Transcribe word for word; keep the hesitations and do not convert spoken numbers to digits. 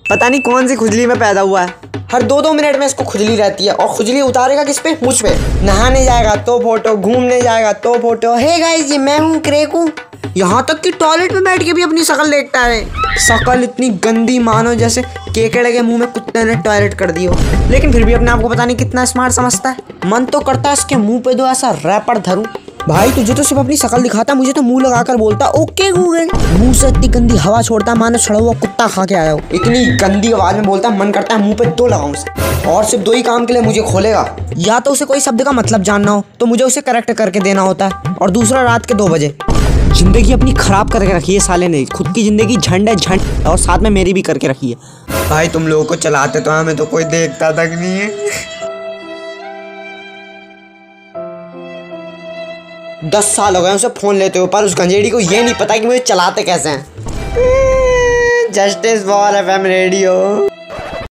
पता नहीं कौन सी खुजली में पैदा हुआ है। हर दो दो मिनट में इसको खुजली रहती है और खुजली उतारेगा किस पे? मुझ पे। नहाने जाएगा तो फोटो, घूमने जाएगा तो फोटो। हे गाइस, ये मैं हूँ क्रेकू। यहाँ तक कि टॉयलेट में बैठ के भी अपनी शक्ल देखता है। शक्ल इतनी गंदी मानो जैसे केकड़े के मुंह में कुत्ते ने टॉयलेट कर दी हो, लेकिन फिर भी अपने आप को पता नहीं कितना स्मार्ट समझता है। मन तो करता है इसके मुंह पे दो ऐसा रैपर धरूं। भाई तुझे तो सिर्फ अपनी शक्ल दिखाता, मुझे तो मुंह लगाकर बोलता ओके गूगल। मुंह से इतनी गंदी हवा छोड़ता मानो सड़ा हुआ कुत्ता खा के आया हो। इतनी गंदी आवाज में बोलता, मन करता है मुंह पे दो लगाऊं उसे। और सिर्फ दो ही काम के लिए मुझे खोलेगा। या तो उसे कोई शब्द का मतलब जानना हो तो मुझे उसे करेक्ट करके देना होता है, और दूसरा रात के दो बजे। जिंदगी अपनी खराब करके रखी है साले ने। खुद की जिंदगी झंड है झंड, और साथ में मेरी भी करके रखी है। भाई तुम लोगों को चलाते तो हमें तो कोई देखता तक नहीं है। दस साल हो गए उसे फोन लेते हो, पर उस गंजेड़ी को ये नहीं पता कि मुझे चलाते कैसे हैं। Justice for FM radio.